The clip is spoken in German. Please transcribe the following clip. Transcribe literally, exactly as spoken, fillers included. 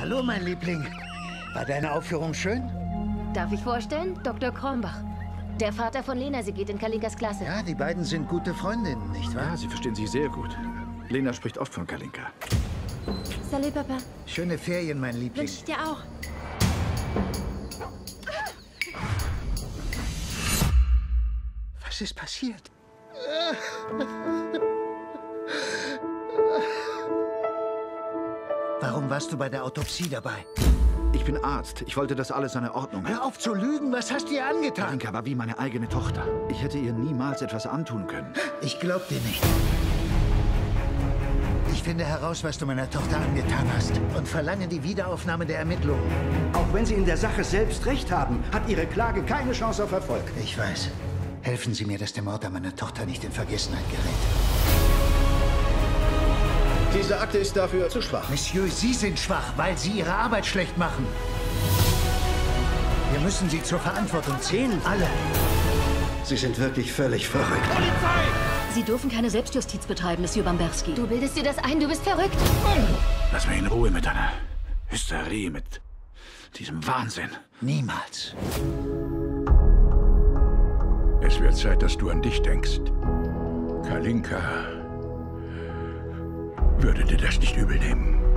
Hallo, mein Liebling. War deine Aufführung schön? Darf ich vorstellen? Doktor Krombach. Der Vater von Lena, sie geht in Kalinkas Klasse. Ja, die beiden sind gute Freundinnen, nicht wahr? Ja, sie verstehen sich sehr gut. Lena spricht oft von Kalinka. Salut, Papa. Schöne Ferien, mein Liebling. Wünsche ich dir auch. Was ist passiert? Warum warst du bei der Autopsie dabei? Ich bin Arzt. Ich wollte, dass alles seine Ordnung hat. Hör auf zu lügen. Was hast du ihr angetan? Kalinka war wie meine eigene Tochter. Ich hätte ihr niemals etwas antun können. Ich glaub dir nicht. Ich finde heraus, was du meiner Tochter angetan hast und verlange die Wiederaufnahme der Ermittlungen. Auch wenn Sie in der Sache selbst recht haben, hat Ihre Klage keine Chance auf Erfolg. Ich weiß. Helfen Sie mir, dass der Mord an meiner Tochter nicht in Vergessenheit gerät. Diese Akte ist dafür zu schwach. Monsieur, Sie sind schwach, weil Sie Ihre Arbeit schlecht machen. Wir müssen Sie zur Verantwortung ziehen. Alle. Sie sind wirklich völlig verrückt. Sie dürfen keine Selbstjustiz betreiben, Monsieur Bamberski. Du bildest dir das ein, du bist verrückt. Lass mich in Ruhe mit deiner Hysterie, mit diesem Wahnsinn. Niemals. Es wird Zeit, dass du an dich denkst. Kalinka würde dir das nicht übel nehmen.